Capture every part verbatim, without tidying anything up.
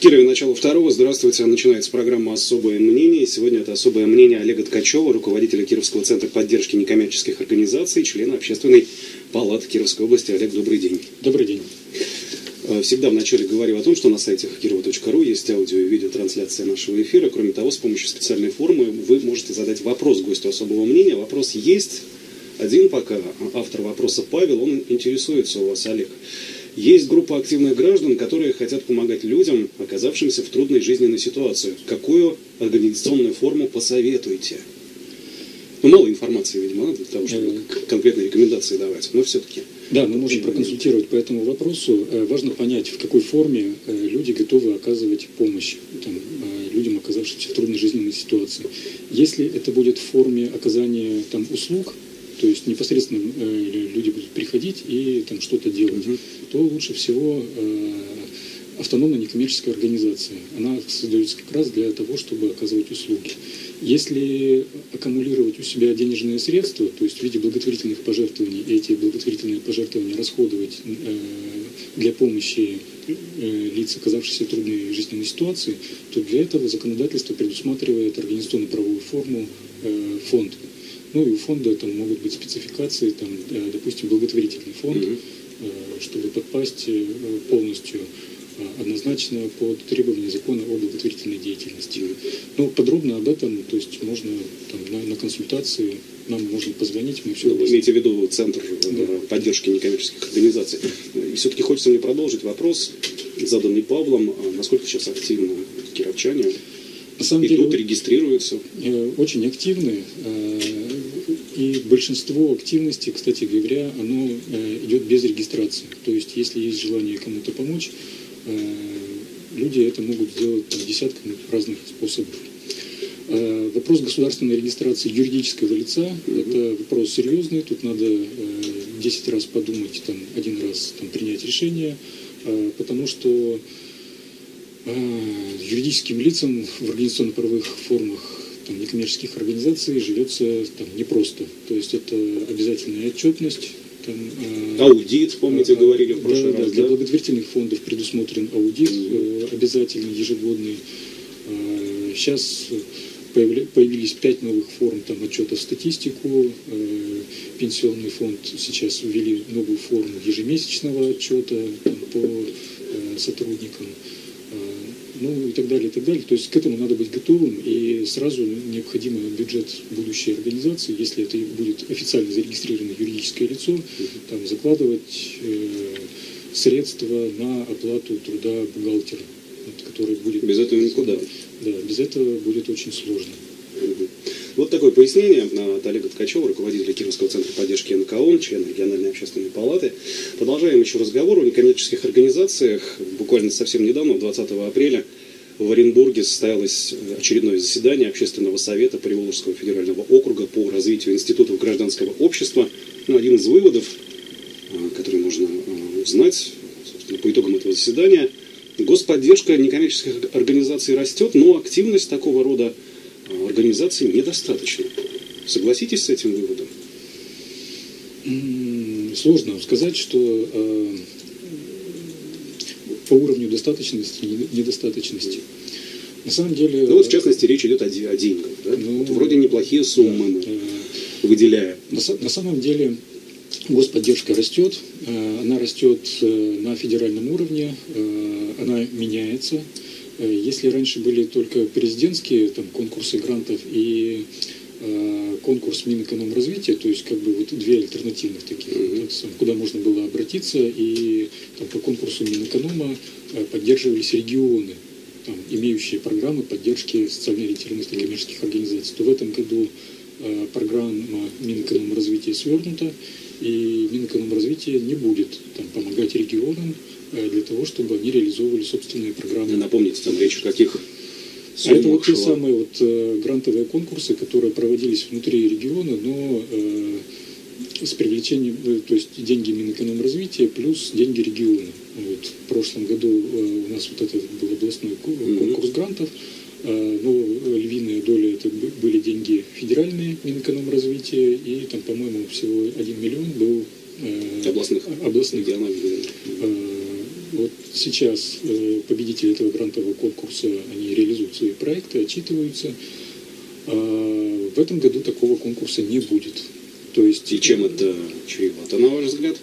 Кирове начало второго. Здравствуйте. Начинается программа «Особое мнение». Сегодня это особое мнение Олега Ткачева, руководителя Кировского центра поддержки некоммерческих организаций, члена Общественной палаты Кировской области. Олег, добрый день. Добрый день. Всегда вначале говорю о том, что на сайте кирова точка ру есть аудио и видеотрансляция нашего эфира. Кроме того, с помощью специальной формы вы можете задать вопрос гостю особого мнения. Вопрос есть один пока. Автор вопроса Павел, он интересуется у вас, Олег. Есть группа активных граждан, которые хотят помогать людям, оказавшимся в трудной жизненной ситуации. Какую организационную форму посоветуете? Ну, мало информации, видимо, для того, чтобы конкретные рекомендации давать, но все-таки. Да, мы можем проконсультировать по этому вопросу. Важно понять, в какой форме люди готовы оказывать помощь там, людям, оказавшимся в трудной жизненной ситуации. Если это будет в форме оказания там, услуг, то есть непосредственно э, люди будут приходить и там что-то делать, uh-huh. то лучше всего э, автономная некоммерческая организация. Она создается как раз для того, чтобы оказывать услуги. Если аккумулировать у себя денежные средства, то есть в виде благотворительных пожертвований, и эти благотворительные пожертвования расходовать э, для помощи э, лиц, оказавшихся в трудной жизненной ситуации, то для этого законодательство предусматривает организационно-правовую форму э, фонд. Ну и у фонда там могут быть спецификации, там, допустим, благотворительный фонд, mm-hmm. чтобы подпасть полностью однозначно под требования закона о благотворительной деятельности. Но подробно об этом, то есть можно там, на, на консультации, нам можно позвонить, мы все. Вы имеете в виду Центр да. поддержки некоммерческих организаций. И все-таки хочется мне продолжить вопрос, заданный Павлом, насколько сейчас активно кировчане на самом идут, деле, регистрируются? Очень активны. И большинство активности, кстати говоря, оно идет без регистрации. То есть, если есть желание кому-то помочь, люди это могут сделать там, десятками разных способов. Вопрос государственной регистрации юридического лица mm-hmm. это вопрос серьезный. Тут надо десять раз подумать, там, один раз там, принять решение, потому что юридическим лицам в организационно-правовых формах там, некоммерческих организаций живется там, непросто. То есть это обязательная отчетность. Там, э, аудит, помните, а, говорили в прошлый да, раз. Да, для да? благотворительных фондов предусмотрен аудит mm-hmm. э, обязательный, ежегодный. Э, сейчас появля, появились пять новых форм там, отчета в статистику. Э, пенсионный фонд сейчас ввели новую форму ежемесячного отчета там, по э, сотрудникам. Ну и так далее, и так далее. То есть к этому надо быть готовым, и сразу необходимо бюджет будущей организации, если это будет официально зарегистрированное юридическое лицо, там, закладывать э, средства на оплату труда бухгалтера, вот, который будет... Без этого никуда. Да, без этого будет очень сложно. Вот такое пояснение от Олега Ткачева, руководителя Кировского центра поддержки эн ка о, члена региональной общественной палаты. Продолжаем еще разговор о некоммерческих организациях. Буквально совсем недавно, двадцатого апреля, в Оренбурге состоялось очередное заседание Общественного совета Приволжского федерального округа по развитию институтов гражданского общества. Ну, один из выводов, который можно узнать собственно, по итогам этого заседания, господдержка некоммерческих организаций растет, но активность такого рода организации недостаточно. Согласитесь с этим выводом? Сложно сказать, что э, по уровню достаточности и недостаточности. На самом деле... Ну вот в частности речь идет о, о деньгах. Да? Ну, вот вроде неплохие суммы мы э, выделяем. На, на самом деле господдержка растет. Э, она растет э, на федеральном уровне. Э, она меняется. Если раньше были только президентские там, конкурсы грантов и э, конкурс Минэкономразвития, то есть как бы вот две альтернативных таких, mm-hmm. так, куда можно было обратиться, и там, по конкурсу Минэконома э, поддерживались регионы, там, имеющие программы поддержки социально-ориентированных некоммерческих организаций, то в этом году э, программа Минэкономразвития свернута, и Минэкономразвитие не будет там, помогать регионам для того, чтобы они реализовывали собственные программы. Напомните, там речь о каких суммах? А это вот те самые вот, э, грантовые конкурсы, которые проводились внутри региона, но э, с привлечением, э, то есть деньги Минэкономразвития плюс деньги региона. Вот, в прошлом году э, у нас вот это был областной конкурс mm-hmm. грантов, э, но львиная доля это были деньги федеральные Минэкономразвития, и там, по-моему, всего один миллион был э, областных. областных. Э, Вот сейчас победители этого грантового конкурса, они реализуют свои проекты, отчитываются. А в этом году такого конкурса не будет. То есть, и чем это чревато, на ваш взгляд?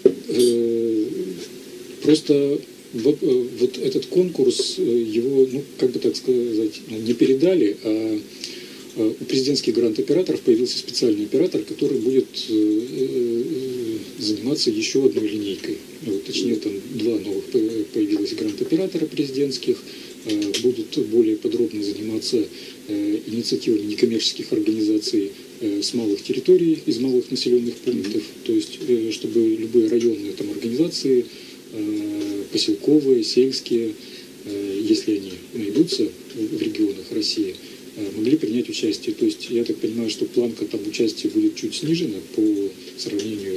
Просто вот, вот этот конкурс, его, ну, как бы так сказать, не передали, а у президентских грант-операторов появился специальный оператор, который будет заниматься еще одной линейкой. Вот, точнее, там два новых появилось грант-оператора президентских, будут более подробно заниматься инициативами некоммерческих организаций с малых территорий, из малых населенных пунктов, то есть чтобы любые районные там организации, поселковые, сельские, если они найдутся в регионах России, могли принять участие. То есть я так понимаю, что планка там участия будет чуть снижена по сравнению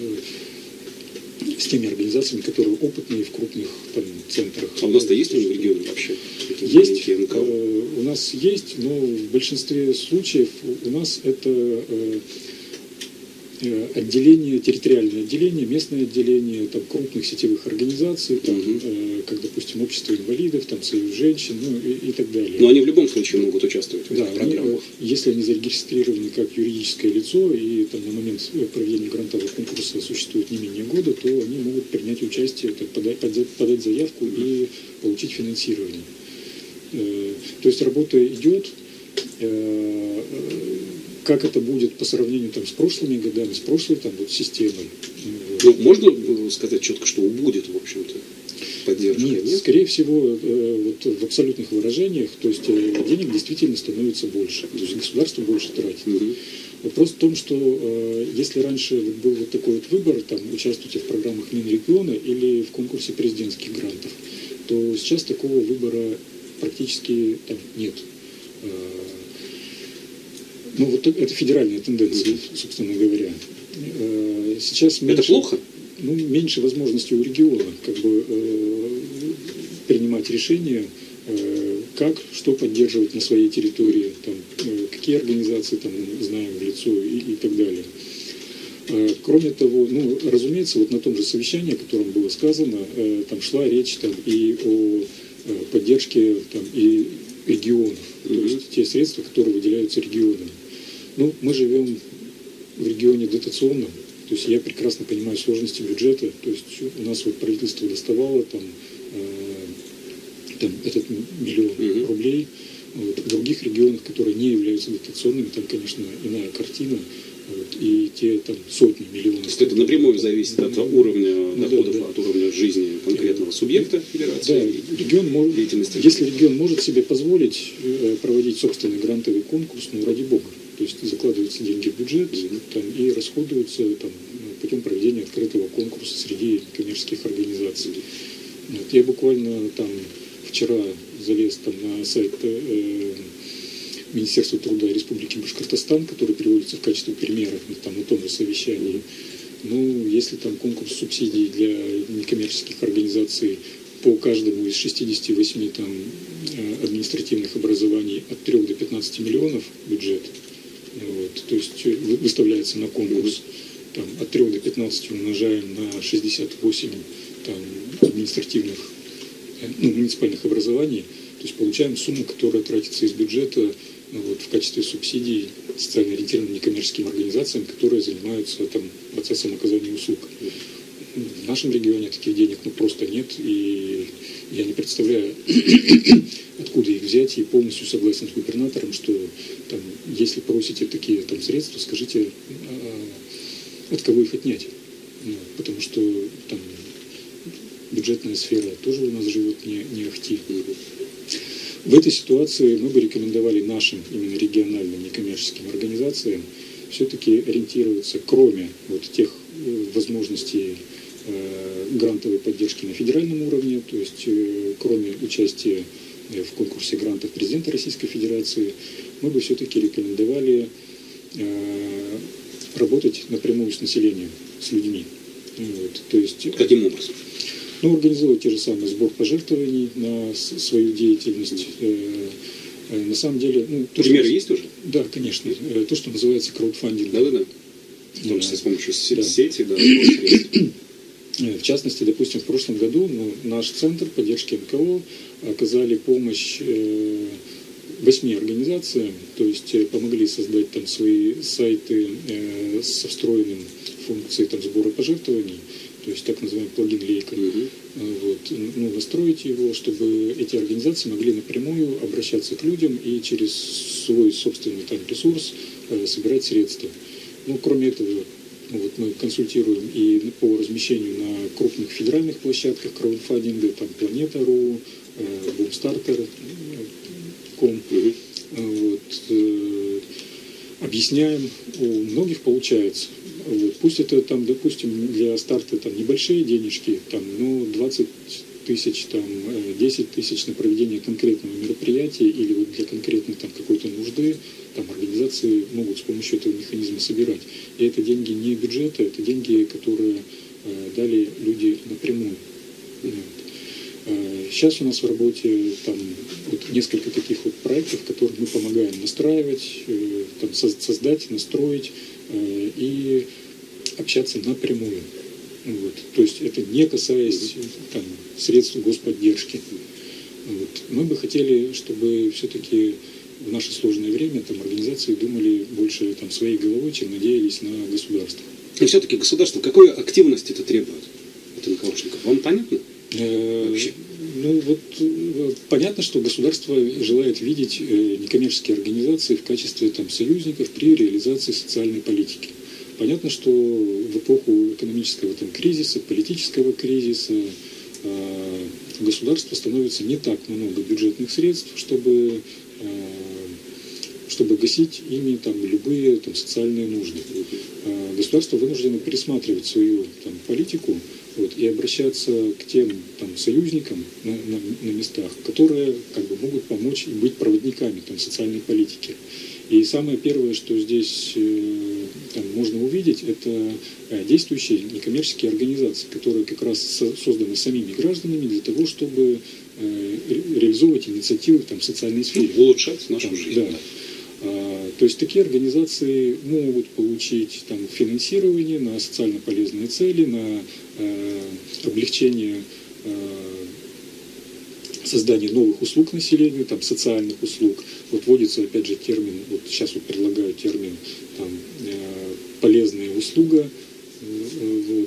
с теми организациями, которые опытные в крупных там центрах. А у нас-то есть уже в регионе вообще? Есть, э, у нас есть, но в большинстве случаев у нас это э, отделение, территориальное отделение, местное отделение там, крупных сетевых организаций, там, угу. э, как, допустим, общество инвалидов, там, союз женщин, ну, и, и так далее. Но они в любом случае могут участвовать в да, этих программах. Они, если они зарегистрированы как юридическое лицо, и там, на момент проведения грантового конкурса существует не менее года, то они могут принять участие, так, подать, подать заявку и получить финансирование. Э, то есть работа идет. Э, Как это будет по сравнению там, с прошлыми годами, с прошлой там, вот, системой? Ну, можно сказать четко, что будет, в общем-то, поддержка? Нет, нет? Скорее всего, вот, в абсолютных выражениях, то есть денег действительно становится больше, то есть государство больше тратит. Угу. Вопрос в том, что если раньше был вот такой вот выбор, там, участвуйте в программах Минрегиона или в конкурсе президентских грантов, то сейчас такого выбора практически там, нет. Ну, вот это федеральная тенденция, собственно говоря. Сейчас меньше, это плохо? Ну, меньше возможностей у региона как бы, э, принимать решения, э, как, что поддерживать на своей территории, там, э, какие организации там, знаем в лицо и, и так далее. Э, кроме того, ну, разумеется, вот на том же совещании, о котором было сказано, э, там шла речь там, и о э, поддержке там, и регионов, mm-hmm. то есть те средства, которые выделяются регионам. Ну, мы живем в регионе дотационном, то есть я прекрасно понимаю сложности бюджета, то есть у нас вот правительство доставало там, э, там этот миллион mm-hmm. рублей, вот, в других регионах, которые не являются дотационными, там, конечно, иная картина, вот, и те там сотни миллионов. То есть это напрямую зависит от уровня ну, доходов, да, да. от уровня жизни конкретного субъекта федерации. Да, регион может, если регион может себе позволить э, проводить собственный грантовый конкурс, ну ради бога, то есть закладываются деньги в бюджет mm-hmm. там, и расходуются там, путем проведения открытого конкурса среди коммерческих организаций. Вот, я буквально там вчера залез там, на сайт э, Министерства труда Республики Башкортостан, который приводится в качестве примера там, на том же совещании. Ну, если там конкурс субсидий для некоммерческих организаций по каждому из шестидесяти восьми там, административных образований от трёх до пятнадцати миллионов бюджет, вот, то есть выставляется на конкурс, там, от трёх до пятнадцати умножаем на шестьдесят восемь там, административных, ну, муниципальных образований, то есть получаем сумму, которая тратится из бюджета ну, вот, в качестве субсидий социально ориентированным некоммерческим организациям, которые занимаются там, процессом оказания услуг. В нашем регионе таких денег ну, просто нет, и я не представляю, откуда их взять, и полностью согласен с губернатором, что там, если просите такие там, средства, скажите, а, от кого их отнять. Ну, потому что там бюджетная сфера тоже у нас живет не, не ахти. В этой ситуации мы бы рекомендовали нашим именно региональным некоммерческим организациям все-таки ориентироваться, кроме вот тех возможностей э, грантовой поддержки на федеральном уровне, то есть э, кроме участия в конкурсе грантов президента Российской Федерации, мы бы все-таки рекомендовали э, работать напрямую с населением, с людьми. Вот, то есть, каким образом? Ну, организовывать те же самые сбор пожертвований на свою деятельность. На самом деле... Ну, то, примеры что, есть уже? Да, конечно. То, что называется краудфандинг. Да-да-да. В том числе с помощью да. сети, да, В частности, допустим, в прошлом году ну, наш центр поддержки эн ка о оказали помощь э, восьми организациям, то есть э, помогли создать там свои сайты э, со встроенным функцией там, сбора пожертвований, то есть так называемый плагин Лейка. Mm-hmm. Вот, ну, настроить его, чтобы эти организации могли напрямую обращаться к людям и через свой собственный там, ресурс э, собирать средства. Ну, кроме этого, ну, вот мы консультируем и по размещению на крупных федеральных площадках краудфандинга, там Планета.ру, Бумстартер точка ком. Mm-hmm. Вот, э, объясняем, у многих получается. Вот, пусть это там, допустим, для старта там небольшие денежки, там, ну, двадцать тысяч, там, десять тысяч на проведение конкретного мероприятия или вот для конкретной там какой-то нужды, там организации могут с помощью этого механизма собирать. И это деньги не бюджета, это деньги, которые э, дали люди напрямую. Вот. Э, сейчас у нас в работе там вот несколько таких вот проектов, которые мы помогаем настраивать, э, там, создать, настроить э, и общаться напрямую. Вот. То есть это не касаясь там, средств господдержки. Вот. Мы бы хотели, чтобы все-таки в наше сложное время там, организации думали больше там, своей головой, чем надеялись на государство. И все-таки государство какой активности это требует от эн ка о-шников? Вам понятно? Вообще? Ну вот понятно, что государство желает видеть некоммерческие организации в качестве там, союзников при реализации социальной политики. Понятно, что в эпоху экономического там, кризиса, политического кризиса э, у государства становится не так много бюджетных средств, чтобы, э, чтобы гасить ими там, любые там, социальные нужды. Э, государство вынуждено пересматривать свою там, политику вот, и обращаться к тем там, союзникам на, на, на местах, которые как бы, могут помочь и быть проводниками там, социальной политики. И самое первое, что здесь э, там, можно увидеть, это э, действующие некоммерческие организации, которые как раз со, созданы самими гражданами для того, чтобы э, ре, реализовывать инициативы там, в социальной сфере. Ну, улучшать нашу там, жизнь. Да. Да. А, то есть такие организации могут получить там, финансирование на социально полезные цели, на э, облегчение э, создание новых услуг населению, там, социальных услуг. Вот вводится, опять же, термин, вот сейчас вот предлагаю термин там, э, полезная услуга. Э, вот.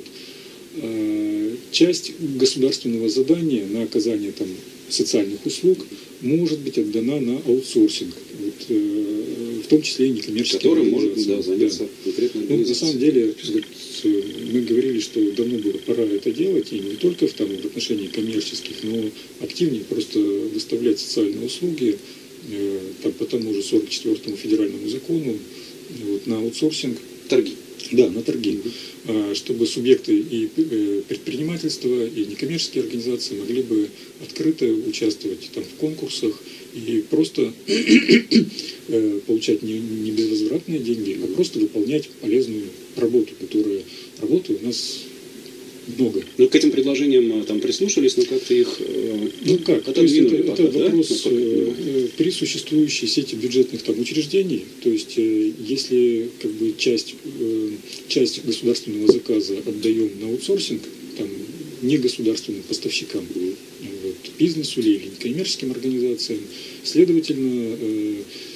э, часть государственного задания на оказание там, социальных услуг может быть отдана на аутсорсинг, вот, э, в том числе и некоммерческие который может да, заняться да. конкретно Ну, на самом деле, вот, мы говорили, что давно было пора это делать, и не только в, там, в отношении коммерческих, но активнее просто выставлять социальные услуги э, там, по тому же сорок четвёртому федеральному закону вот, на аутсорсинг. Торги. Да, на торги. Mm-hmm. Чтобы субъекты и предпринимательства, и некоммерческие организации могли бы открыто участвовать там, в конкурсах и просто получать не, не безвозвратные деньги, а просто выполнять полезную работу, которая работы у нас много. Ну, к этим предложениям там прислушались, но как-то их э, ну, как? отодвинули. Это, пока, это да? вопрос ну, э, при существующей сети бюджетных там, учреждений, то есть э, если как бы, часть, э, часть государственного заказа отдаем на аутсорсинг, там, негосударственным поставщикам, вот, бизнесу или некоммерческим организациям, следовательно, э,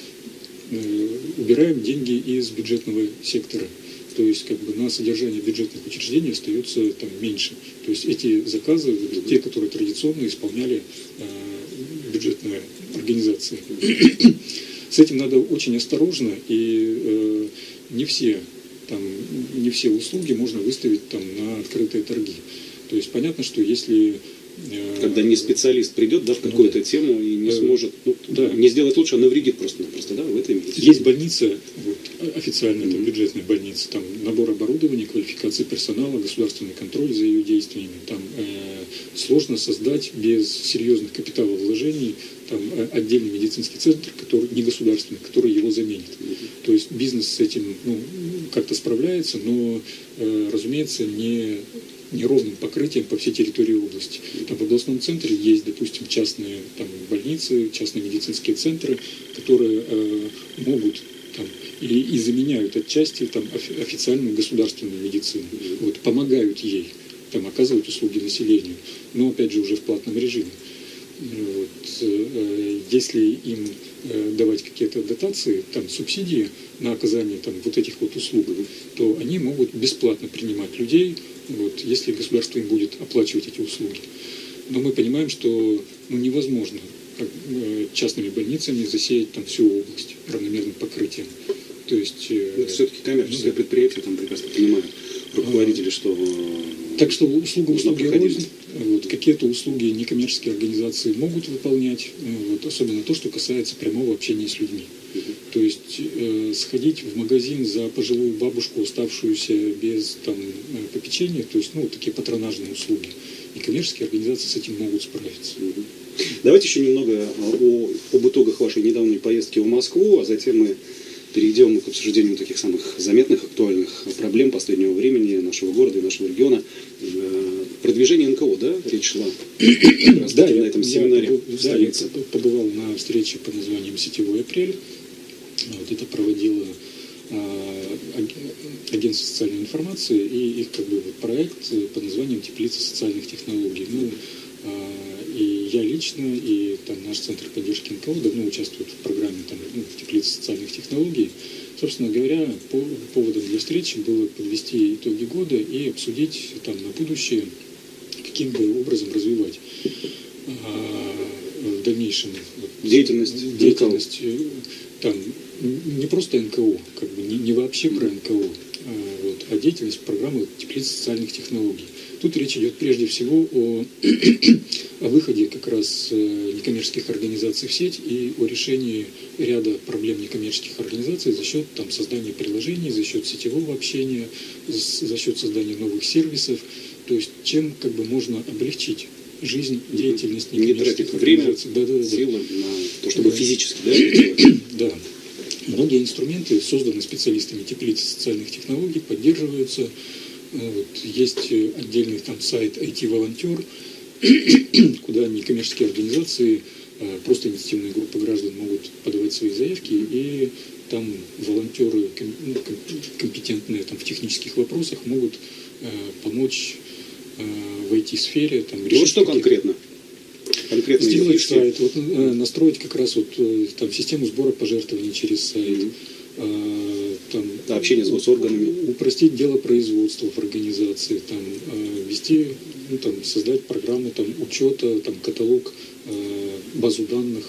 э, убираем деньги из бюджетного сектора. То есть как бы на содержание бюджетных учреждений остается там меньше. То есть эти заказы, вот, те, которые традиционно исполняли э, бюджетные организации. С этим надо очень осторожно, и э, не все там, не все услуги можно выставить там на открытые торги. То есть понятно, что если когда не специалист придет да, в какую-то ну, тему и не сможет, ну, да. не сделать лучше, а навредит просто-напросто, да, в этом имеется. Есть больница, вот, официальная mm-hmm. там, бюджетная больница, там набор оборудования, квалификация персонала, государственный контроль за ее действиями. Там э, сложно создать без серьезных капиталовложений там, отдельный медицинский центр, который не государственный, который его заменит. Mm-hmm. То есть бизнес с этим ну, как-то справляется, но, э, разумеется, не неровным покрытием по всей территории области. Там в областном центре есть, допустим, частные там, больницы, частные медицинские центры, которые э, могут там, и, и заменяют отчасти там, официальную государственную медицину, вот, помогают ей. там, оказывать услуги населению, но опять же уже в платном режиме. Вот. Если им давать какие-то дотации, там, субсидии на оказание там, вот этих вот услуг, то они могут бесплатно принимать людей, вот, если государство им будет оплачивать эти услуги. Но мы понимаем, что ну, невозможно частными больницами засеять там всю область равномерным покрытием. То есть, это все-таки коммерческое ну, предприятие, там прекрасно понимают руководители, что... Так что услуга услуги рознь. Вот, какие-то услуги некоммерческие организации могут выполнять, вот, особенно то, что касается прямого общения с людьми. Uh-huh. То есть э, сходить в магазин за пожилую бабушку, оставшуюся без там, попечения, то есть ну, такие патронажные услуги. Некоммерческие организации с этим могут справиться. Uh-huh. Давайте еще немного о, об итогах вашей недавней поездки в Москву, а затем мы перейдем к обсуждению таких самых заметных, актуальных проблем последнего времени нашего города и нашего региона. Продвижение эн ка о, да, речь шла да, на этом семинаре в столице. Да, я побывал на встрече под названием «Сетевой апрель». Вот это проводило а, агентство социальной информации и их как бы, вот, проект под названием «Теплица социальных технологий». Ну, а, и я лично, и там, наш центр поддержки эн ка о давно участвуют в программе там, ну, «Теплица социальных технологий». Собственно говоря, по, поводом для встречи было подвести итоги года и обсудить там, на будущее, каким бы образом развивать а, в дальнейшем деятельность, деятельность там, не просто эн ка о, как бы, не, не вообще про эн ка о, а, вот, а деятельность программы «Теплица социальных технологий». Тут речь идет прежде всего о, о выходе как раз некоммерческих организаций в сеть и о решении ряда проблем некоммерческих организаций за счет там, создания приложений, за счет сетевого общения, за счет создания новых сервисов. То есть чем как бы можно облегчить жизнь, деятельность некоммерческих организаций. Не тратить время, силы на то, чтобы да. физически да, это делать. Да. Многие инструменты созданы специалистами теплицы социальных технологий, поддерживаются. Вот, есть отдельный там сайт ай ти-волонтер, куда некоммерческие организации, просто инициативные группы граждан могут подавать свои заявки, и там волонтеры ну, компетентные там, в технических вопросах могут э, помочь э, в ай ти-сфере. Там, ну вот что конкретно? конкретно? Сделать сайт, вот, э, настроить как раз вот, э, там, систему сбора пожертвований через сайт. Mm-hmm. Там, да, общение с госорганами, упростить дело производства в организации, там, вести, ну, там, создать программу там, учета, там, каталог, базу данных,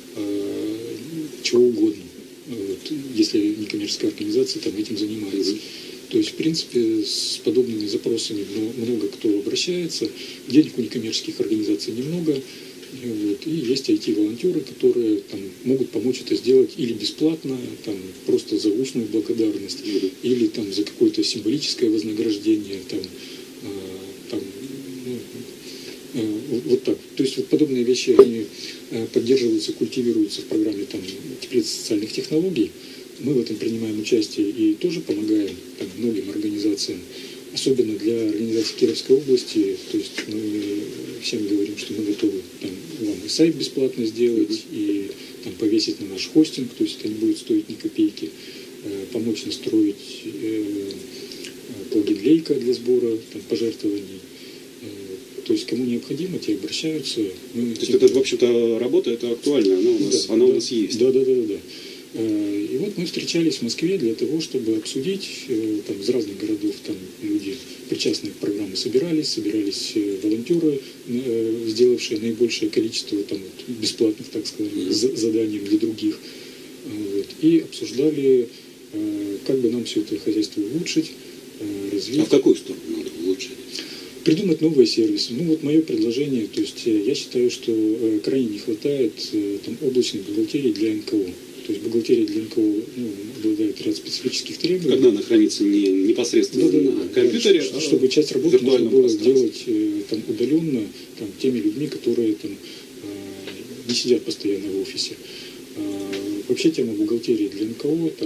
чего угодно, вот, если некоммерческая организация там, этим занимается. Mm-hmm. То есть, в принципе, с подобными запросами много кто обращается, денег у некоммерческих организаций немного. Вот. И есть ай ти-волонтеры, которые там, могут помочь это сделать или бесплатно, там, просто за устную благодарность, mm-hmm. или там, за какое-то символическое вознаграждение. Там, э, там, ну, э, вот так. То есть вот подобные вещи они э, поддерживаются, культивируются в программе там, «Теплица социальных технологий». Мы в этом принимаем участие и тоже помогаем там, многим организациям. Особенно для организации Кировской области, то есть мы всем говорим, что мы готовы там, вам и сайт бесплатно сделать, и там, повесить на наш хостинг, то есть это не будет стоить ни копейки, э, помочь настроить э, плагин Лейка для сбора там, пожертвований. Э, то есть кому необходимо, те обращаются. Мы то есть это, в общем-то, работа, это актуально, она у нас, да, она да, у нас есть. Да, да, да, да. И вот мы встречались в Москве для того, чтобы обсудить, там, из разных городов там люди, причастные к программе, собирались, собирались волонтеры, сделавшие наибольшее количество там, бесплатных, так сказать, mm-hmm. заданий для других. Вот, и обсуждали, как бы нам все это хозяйство улучшить, развить. А в какую сторону надо улучшить? Придумать новые сервисы. Ну вот мое предложение, то есть я считаю, что крайне не хватает там, облачной бухгалтерии для эн ка о. То есть бухгалтерия для эн ка о ну, обладает ряд специфических требований. Когда она хранится не непосредственно да, да, на компьютере, да, а чтобы часть работы можно было сделать там, удаленно там, теми людьми, которые там, не сидят постоянно в офисе. Вообще тема бухгалтерии для эн ка о, там,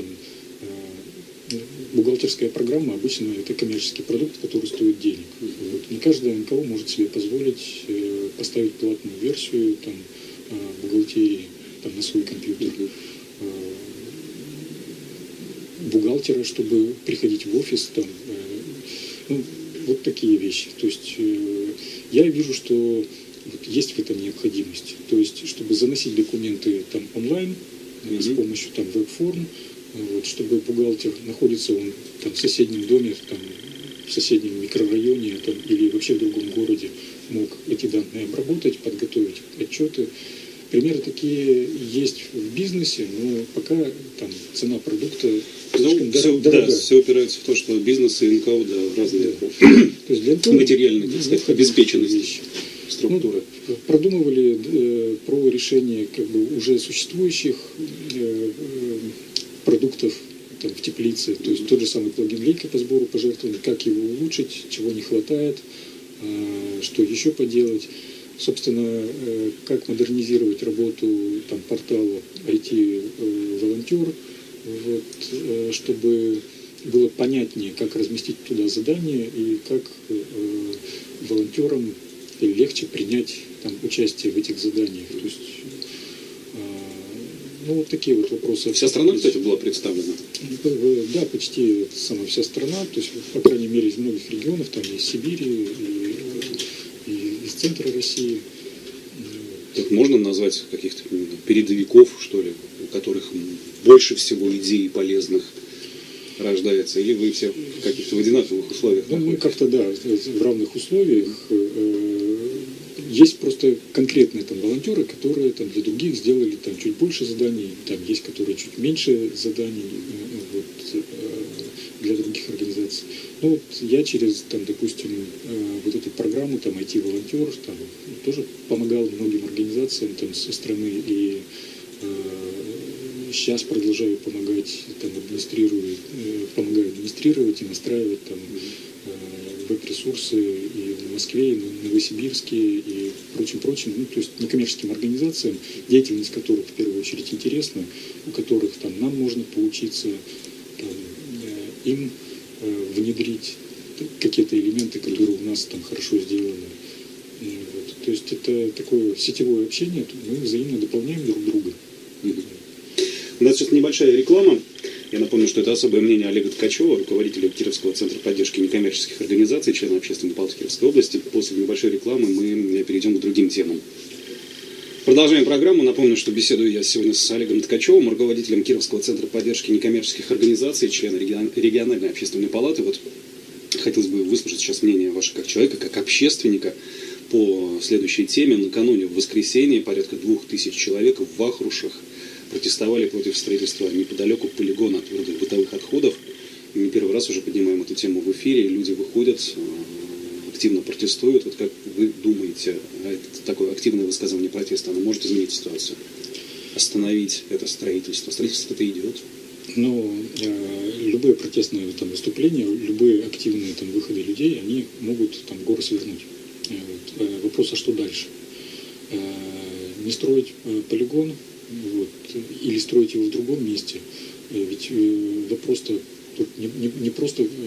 бухгалтерская программа обычно это коммерческий продукт, который стоит денег. Вот. Не каждая эн ка о может себе позволить поставить платную версию там, бухгалтерии там, на свой компьютер. Бухгалтера, чтобы приходить в офис, там, ну, вот такие вещи. То есть э, я вижу, что вот есть в этом необходимость. То есть, чтобы заносить документы там онлайн mm-hmm. с помощью там веб-форм, вот, чтобы бухгалтер находится он там в соседнем доме, там, в соседнем микрорайоне там, или вообще в другом городе, мог эти данные обработать, подготовить отчеты. Примеры такие есть в бизнесе, но пока там цена продукта слишком ну, все, дорога. Да, все упирается в то, что бизнес и эн ка о да, разные то есть для этого материальные, так сказать, обеспеченности структуры. Ну, продумывали э, про решение как бы, уже существующих э, э, продуктов там, в теплице, то есть тот же самый плагин Лейка по сбору пожертвований, как его улучшить, чего не хватает, э, что еще поделать. Собственно, э, как модернизировать работу там, портала ай ти-волонтер, вот, э, чтобы было понятнее, как разместить туда задания и как э, волонтерам легче принять там, участие в этих заданиях. То есть, э, ну, вот такие вот вопросы. Вся страна, кстати, была представлена? Да, почти сама вся страна, то есть, по крайней мере, из многих регионов, там из Сибири, и, и из центра России. Так можно назвать каких-то передовиков, что ли, у которых больше всего идей полезных рождается, или вы все в каких-то в одинаковых условиях? Ну, мы как-то, да, в равных условиях. Есть просто конкретные там волонтеры, которые там для других сделали там чуть больше заданий, там есть, которые чуть меньше заданий вот, для других организаций. Ну вот я через, там, допустим, вот эту программу там ай ти-волонтер там тоже помогал многим организациям там со стороны и сейчас продолжаю помогать, там, администрирую, помогаю администрировать и настраивать там веб-ресурсы и в Москве, и в Новосибирске, и прочим-прочим, ну, то есть некоммерческим организациям, деятельность которых в первую очередь интересна, у которых там нам можно поучиться, там, им внедрить какие-то элементы, которые у нас там хорошо сделаны. Вот. То есть это такое сетевое общение, мы взаимно дополняем друг друга. У нас сейчас небольшая реклама. Я напомню, что это особое мнение Олега Ткачева, руководителя Кировского центра поддержки некоммерческих организаций, члена Общественной палаты Кировской области. После небольшой рекламы мы перейдем к другим темам. Продолжаем программу. Напомню, что беседую я сегодня с Олегом Ткачевым, руководителем Кировского центра поддержки некоммерческих организаций, члена региональной общественной палаты. Вот хотелось бы выслушать сейчас мнение ваше как человека, как общественника по следующей теме. Накануне в воскресенье порядка двух тысяч человек в Вахрушах протестовали против строительства неподалеку полигона твердых бытовых отходов. Не первый раз уже поднимаем эту тему в эфире. Люди выходят, активно протестуют. Вот как вы думаете, это такое активное высказывание протеста, оно может изменить ситуацию? Остановить это строительство? Строительство-то идет. Но э, любые протестные там, выступления, любые активные там, выходы людей, они могут там, горы свернуть. Э, вот. э, вопрос, а что дальше? Э, не строить э, полигон, вот, или строить его в другом месте. Ведь вопрос-то тут не, не, не просто э,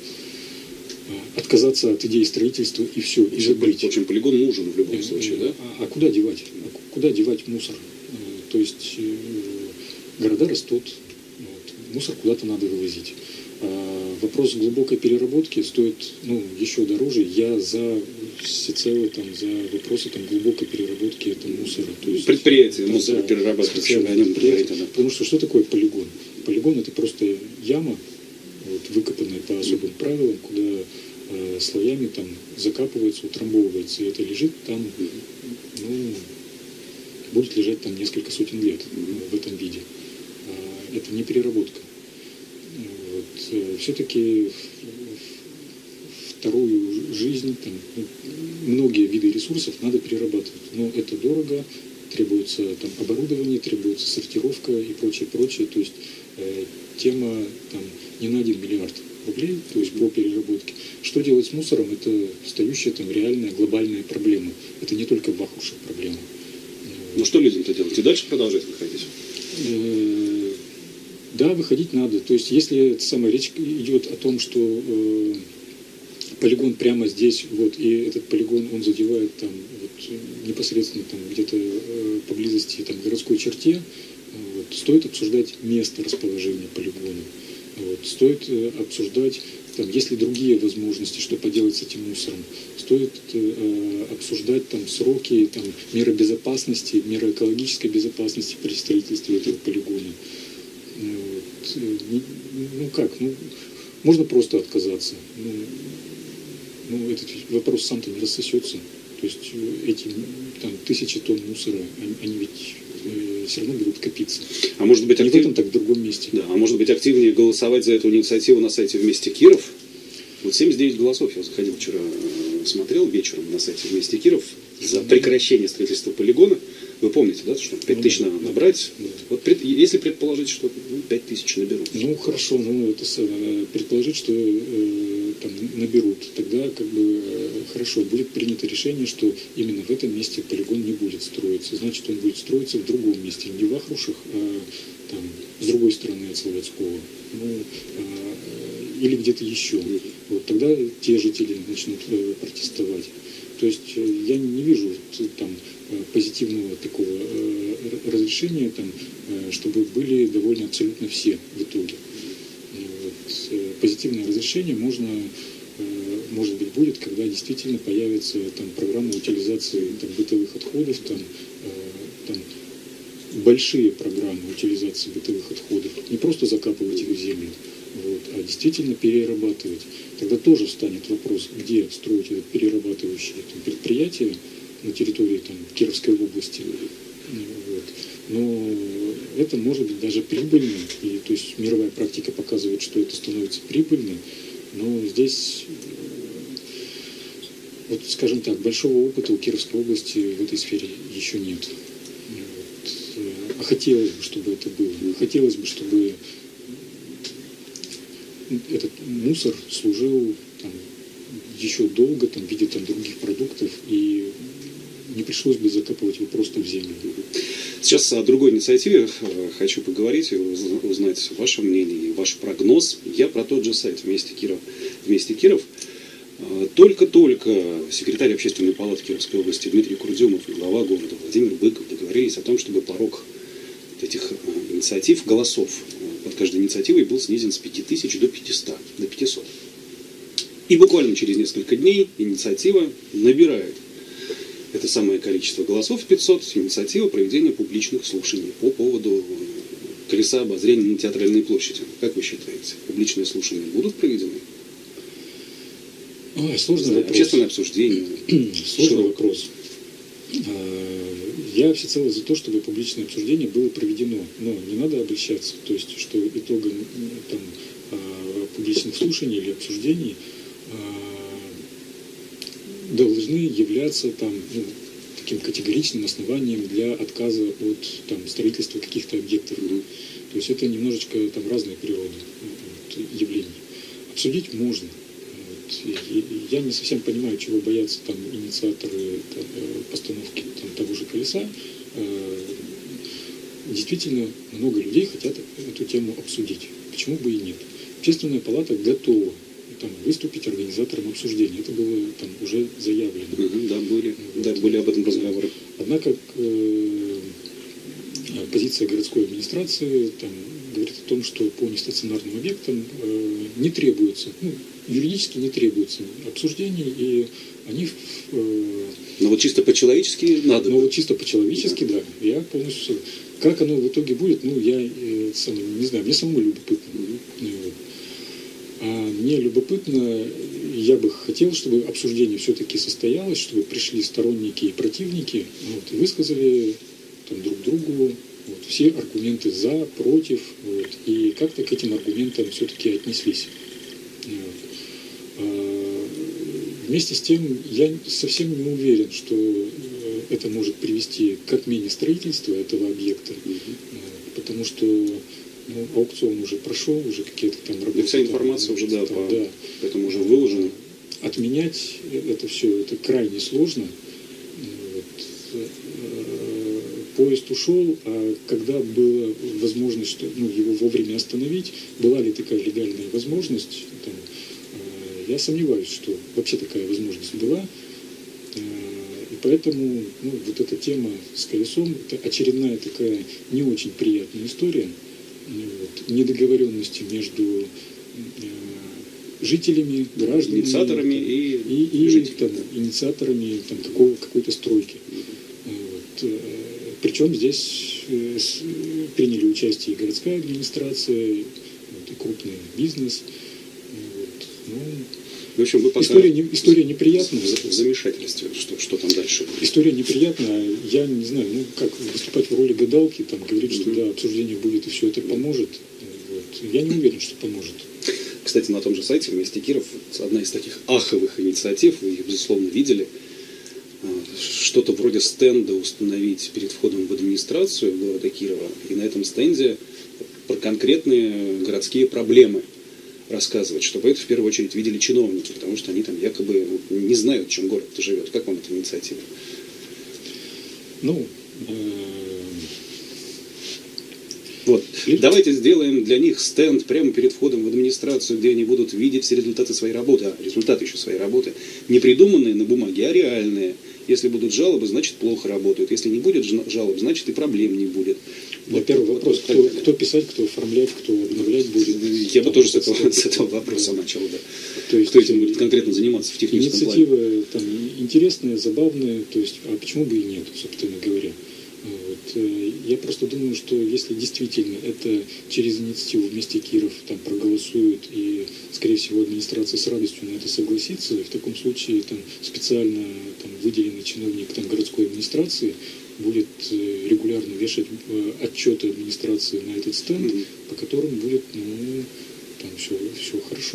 отказаться от идеи строительства и все, и забыть. В общем, полигон нужен в любом случае, да? А, а куда девать? А куда девать мусор? То есть э, города растут, вот, мусор куда-то надо вывозить. А вопрос глубокой переработки стоит ну, еще дороже. Я за всецело там, за вопросы там, глубокой переработки этого мусора. То есть, предприятие мусора перерабатывающее, о нем говорите, да. Потому что что такое полигон? Полигон это просто яма, вот, выкопанная по особым правилам, куда э, слоями там закапывается, утрамбовывается, и это лежит там, ну, будет лежать там несколько сотен лет в этом виде. А, это не переработка. Вот, все-таки вторую жизнь, там, многие виды ресурсов надо перерабатывать. Но это дорого, требуется там, оборудование, требуется сортировка и прочее, прочее. То есть э, тема там, не на один миллиард рублей, то есть по переработке. Что делать с мусором, это встающая там реальная глобальная проблема. Это не только в Вахрушах проблема. Ну что людям-то делать? И дальше продолжать выходить? Э, да, выходить надо. То есть если самая речь идет о том, что э, полигон прямо здесь, вот, и этот полигон, он задевает там, вот, непосредственно там, где-то э, поблизости там, городской черте, вот, стоит обсуждать место расположения полигона. Вот, стоит э, обсуждать там, есть ли другие возможности, что поделать с этим мусором. Стоит э, обсуждать там сроки, там, меры безопасности, меры экологической безопасности при строительстве этого полигона. Вот. Ну как, ну, можно просто отказаться. Ну, ну, этот вопрос сам-то не рассосется. То есть эти там, тысячи тонн мусора, они, они ведь э, все равно будут копиться. А может быть, не актив... в этом, так в другом месте. Да, а может быть, активнее голосовать за эту инициативу на сайте «Вместе Киров»? Вот семьдесят девять голосов. Я заходил вчера, смотрел вечером на сайте «Вместе Киров» за прекращение строительства полигона. Вы помните, да, что пять тысяч надо набрать? Да. Вот пред, если предположить, что ну, пять тысяч наберут. Ну хорошо, ну это предположить, что э, там наберут, тогда как бы э, хорошо, будет принято решение, что именно в этом месте полигон не будет строиться. Значит, он будет строиться в другом месте, не в Вахрушах, а там с другой стороны от Слободского. Ну, э, или где-то еще. Вот, тогда те жители начнут э, протестовать. То есть э, я не вижу там позитивного такого э, разрешения, там, э, чтобы были довольны абсолютно все в итоге. Вот, э, позитивное разрешение можно, э, может быть, будет, когда действительно появится там, программа утилизации там, бытовых отходов, там, э, там, большие программы утилизации бытовых отходов, не просто закапывать их в землю, вот, а действительно перерабатывать. Тогда тоже встанет вопрос, где строить это перерабатывающее там, предприятие на территории там, Кировской области. Вот. Но это может быть даже прибыльно. И, то есть мировая практика показывает, что это становится прибыльным. Но здесь, вот, скажем так, большого опыта у Кировской области в этой сфере еще нет. Вот. А хотелось бы, чтобы это было. Хотелось бы, чтобы этот мусор служил там, еще долго там, в виде там, других продуктов, и не пришлось бы закапывать его просто в землю. Сейчас о другой инициативе хочу поговорить и узнать ваше мнение и ваш прогноз. Я про тот же сайт «Вместе Киров». «Вместе Киров». Только-только секретарь общественной палаты Кировской области Дмитрий Курдюмов и глава города Владимир Быков договорились о том, чтобы порог этих инициатив, голосов под каждой инициативой был снизен с пяти тысяч до пятисот. До пятисот. И буквально через несколько дней инициатива набирает это самое количество голосов, пятьсот, инициатива проведения публичных слушаний по поводу колеса обозрения на Театральной площади. Как вы считаете, публичные слушания будут проведены? Ой, сложный Знаю, вопрос. Общественное обсуждение. Сложный вопрос. Я всецело за то, чтобы публичное обсуждение было проведено, но не надо обольщаться, то есть, что итогом там, публичных слушаний или обсуждений должны являться там, ну, таким категоричным основанием для отказа от там, строительства каких-то объектов. Mm-hmm. То есть это немножечко там, разные природы вот, явлений. Обсудить можно. Вот. И я не совсем понимаю, чего боятся там, инициаторы там, постановки там, того же колеса. Действительно, много людей хотят эту тему обсудить. Почему бы и нет? Общественная палата готова там, выступить организатором обсуждения. Это было там, уже заявлено. Угу, да, были, вот. да, были об этом разговоры. Однако э, позиция городской администрации там, говорит о том, что по нестационарным объектам э, не требуется, ну, юридически не требуется обсуждений, и они... Э, Но вот чисто по-человечески надо. Но вот чисто по-человечески, да. да, я полностью... Как оно в итоге будет, ну, я э, сам, не знаю, мне самому любопытно. Mm-hmm. А мне любопытно, я бы хотел, чтобы обсуждение все-таки состоялось, чтобы пришли сторонники и противники, вот, высказали там, друг другу вот, все аргументы за, против, вот, и как-то к этим аргументам все-таки отнеслись. Вот. А, вместе с тем, я совсем не уверен, что это может привести к отмене строительства этого объекта, mm-hmm. потому что ну, аукцион уже прошел, уже какие-то там работы. Да, вся информация там, уже, да, там, по... да, поэтому уже выложено. Отменять это все, это крайне сложно. Вот. Поезд ушел, а когда была возможность ну, его вовремя остановить, была ли такая легальная возможность, там, я сомневаюсь, что вообще такая возможность была. И поэтому ну, вот эта тема с колесом, это очередная такая не очень приятная история. Вот, недоговоренности между э, жителями, гражданами, инициаторами там, и, и, и жителями. там, инициаторами там, какого, какой-то стройки. Вот. Причем здесь приняли участие и городская администрация, вот, и крупный бизнес. Вот. Ну, в общем, вы пока история, не, история неприятная. В, в замешательстве, что, что там дальше. История неприятная. Я не знаю, ну как выступать в роли гадалки, там говорить, что да, обсуждение будет и все это поможет. Вот. Я не уверен, что поможет. Кстати, на том же сайте «Вместе Киров» одна из таких аховых инициатив, вы их, безусловно, видели, что-то вроде стенда установить перед входом в администрацию города Кирова, и на этом стенде про конкретные городские проблемы рассказывать, чтобы это в первую очередь видели чиновники, потому что они там якобы не знают, чем город живет. Как вам эта инициатива? Ну, вот. Давайте сделаем для них стенд прямо перед входом в администрацию, где они будут видеть все результаты своей работы. А результаты еще своей работы не придуманные на бумаге, а реальные. Если будут жалобы, значит плохо работают. Если не будет жалоб, значит и проблем не будет. Вот первый вопрос, кто, кто писать, кто оформлять, кто обновлять будет. Я бы тоже с этого, с этого вопроса начал, да. То есть, кто этим будет конкретно заниматься в техническом плане? Инициатива там, интересная, забавная, то есть, а почему бы и нет, собственно говоря. Вот. Я просто думаю, что если действительно это через инициативу «Вместе Киров» там проголосуют, и, скорее всего, администрация с радостью на это согласится, в таком случае там, специально там, выделенный чиновник там, городской администрации будет регулярно вешать отчеты администрации на этот стенд, mm-hmm. по которым будет, ну, там все, все хорошо.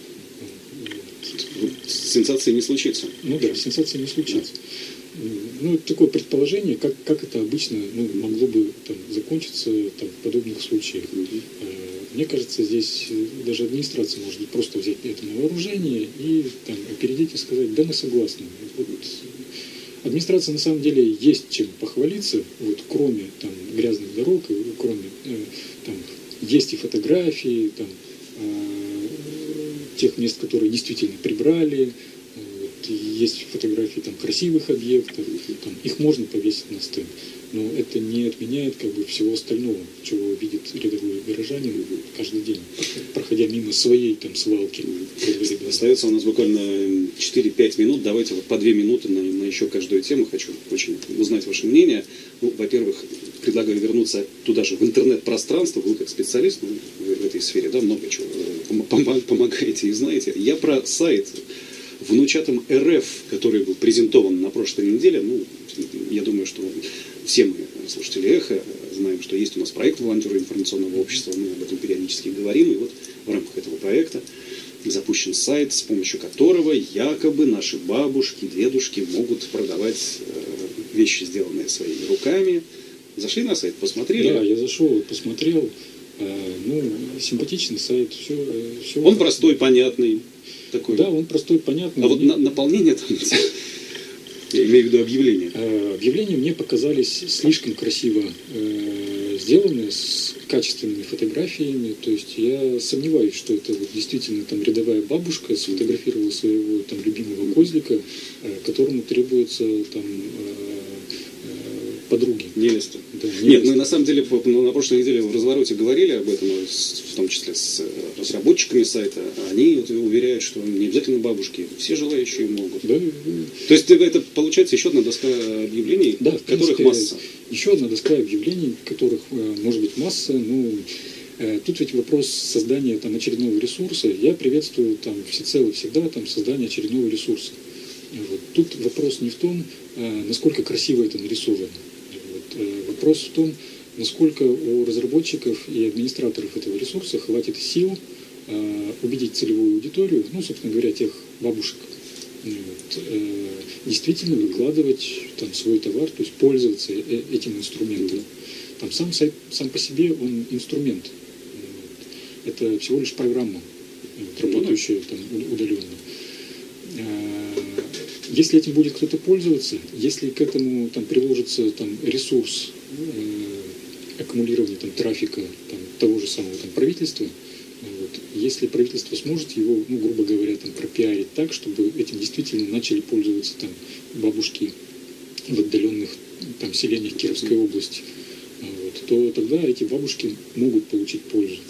Вот. Сенсации не случится. Ну да, сенсации не случится. Ну, такое предположение, как, как это обычно ну, могло бы там, закончиться там, в подобных случаях. Mm-hmm. Мне кажется, здесь даже администрация может быть просто взять это на вооружение и там, опередить и сказать, да, мы согласны. Вот, администрация на самом деле есть чем похвалиться, вот, кроме там, грязных дорог, кроме э, там, есть и фотографии там, э, тех мест, которые действительно прибрали. Есть фотографии там, красивых объектов, там, их можно повесить на стенд, но это не отменяет как бы, всего остального, чего видит рядовой горожанин каждый день, проходя мимо своей там, свалки. Остается у нас буквально четыре-пять минут. Давайте вот по две минуты на, на еще каждую тему. Хочу очень узнать ваше мнение. Ну, во-первых, предлагаю вернуться туда же, в интернет-пространство. Вы как специалист ну, в этой сфере, да, много чего помогаете и знаете. Я про сайт Внучатам РФ, который был презентован на прошлой неделе. Ну, я думаю, что все мы, слушатели «Эхо», знаем, что есть у нас проект волонтеры информационного общества, мы об этом периодически говорим, и вот в рамках этого проекта запущен сайт, с помощью которого якобы наши бабушки, дедушки могут продавать э, вещи, сделанные своими руками. Зашли на сайт, посмотрели? Да, я зашел, посмотрел. Э, ну, симпатичный сайт, все. все Он простой, понятный. Такой. Да, он простой, понятный. А вот на, наполнение там, я имею в виду объявления. Объявления мне показались слишком красиво э, сделаны, с качественными фотографиями. То есть я сомневаюсь, что это вот действительно там рядовая бабушка сфотографировала своего там любимого козлика, э, которому требуется там э, подруги. Невеста. Да, Нет, мы на самом деле на прошлой неделе в развороте говорили об этом, в том числе с разработчиками сайта. Они уверяют, что не обязательно бабушки, все желающие могут. Да. То есть это получается еще одна доска объявлений, да, в которых принципе, масса. Еще одна доска объявлений, которых может быть масса. Ну, тут ведь вопрос создания там, очередного ресурса. Я приветствую там, всецело всегда там, создание очередного ресурса. Вот. Тут вопрос не в том, насколько красиво это нарисовано. Вопрос в том, насколько у разработчиков и администраторов этого ресурса хватит сил э, убедить целевую аудиторию, ну, собственно говоря, тех бабушек, вот, э, действительно выкладывать там, свой товар, то есть пользоваться э, этим инструментом. Там, сам сайт сам по себе он инструмент. Вот. Это всего лишь программа, вот, работающая там, удаленно. Если этим будет кто-то пользоваться, если к этому там, приложится там, ресурс э, аккумулирования там, трафика там, того же самого там, правительства, вот, если правительство сможет его, ну, грубо говоря, там, пропиарить так, чтобы этим действительно начали пользоваться там, бабушки в отдаленных там, селениях Кировской области, вот, то тогда эти бабушки могут получить пользу.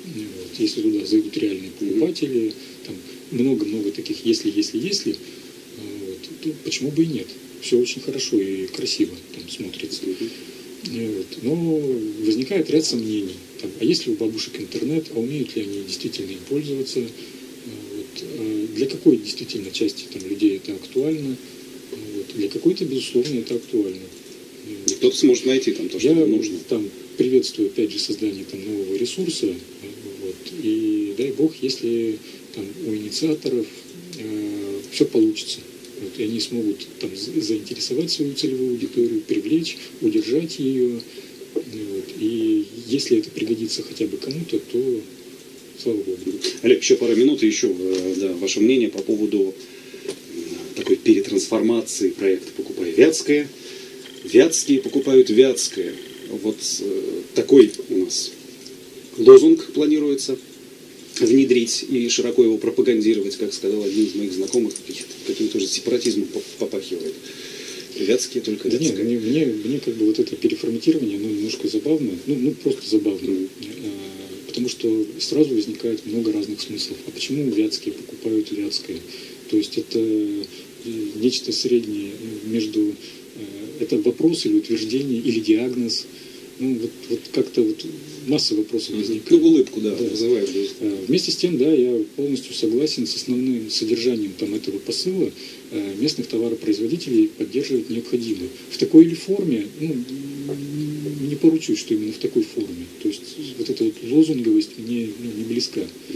Вот. Если туда зайдут реальные покупатели, там много-много таких «если, если, если», вот, то почему бы и нет? Все очень хорошо и красиво там смотрится. Вот. Но возникает ряд сомнений. Там, а есть ли у бабушек интернет, а умеют ли они действительно им пользоваться? Вот. А для какой действительно части там, людей это актуально? Вот. Для какой-то, безусловно, это актуально. Кто-то сможет найти там то, что Я нужно. Там приветствую, опять же, создание там, нового ресурса. Вот. И дай бог, если там, у инициаторов э, все получится. Вот, и они смогут там, заинтересовать свою целевую аудиторию, привлечь, удержать ее. Вот, и если это пригодится хотя бы кому-то, то слава богу. Олег, еще пара минут, и еще да, ваше мнение по поводу такой перетрансформации проекта «Покупай Вятское». Вятские покупают Вятское. Вот э, такой у нас лозунг планируется внедрить и широко его пропагандировать, как сказал один из моих знакомых, каким-то уже сепаратизмом попахивает. Вятские только да Вятское. Нет, мне, мне, мне как бы вот это переформатирование, оно немножко забавно, ну, ну просто забавно, mm. а, потому что сразу возникает много разных смыслов. А почему Вятские покупают Вятское? То есть это нечто среднее между, это вопрос или утверждение, или диагноз. Ну, вот, вот как-то вот масса вопросов возникает. Ну, улыбку, да, да. вызываешь. Да. Вместе с тем, да, я полностью согласен с основным содержанием там, этого посыла. Местных товаропроизводителей поддерживать необходимо. В такой или форме, ну, не поручусь, что именно в такой форме. То есть вот эта вот лозунговость мне ну, не близка.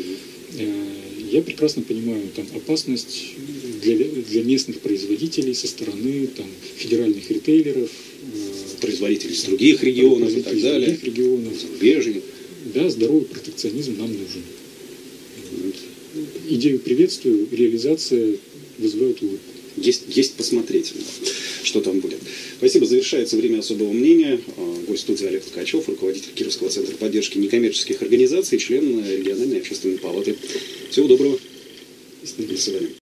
Я прекрасно понимаю там, опасность для, для местных производителей со стороны там, федеральных ритейлеров, производителей из других регионов и так далее. Других регионов. Зарубежья. Да, здоровый протекционизм нам нужен. Вот. Идею приветствую, реализация вызывает улыбку. Есть, есть посмотреть, что там будет. Спасибо. Завершается время особого мнения. Гость студии Олег Ткачев, руководитель Кировского центра поддержки некоммерческих организаций, член региональной общественной палаты. Всего доброго. До свидания.